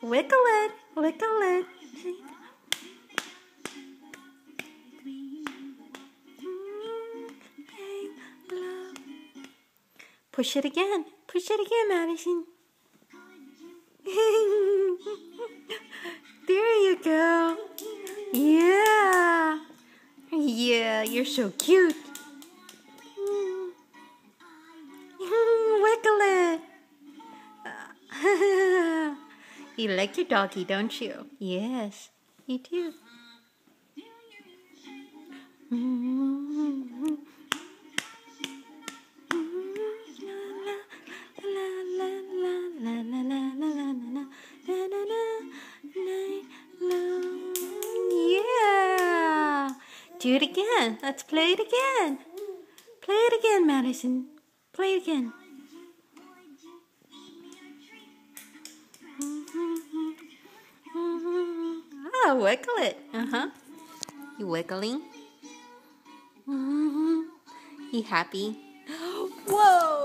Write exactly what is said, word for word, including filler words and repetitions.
Wiggle it, wiggle it. Push it again. Push it again, Madison. There you go. Yeah. Yeah, you're so cute. Wiggle it. You like your doggy, don't you? Yes, you do. Yeah. Do it again. Let's play it again. Play it again, Madison. Play it again. Ah, wiggle it. Uh-huh. You wiggling? Mm-hmm. You happy? Whoa!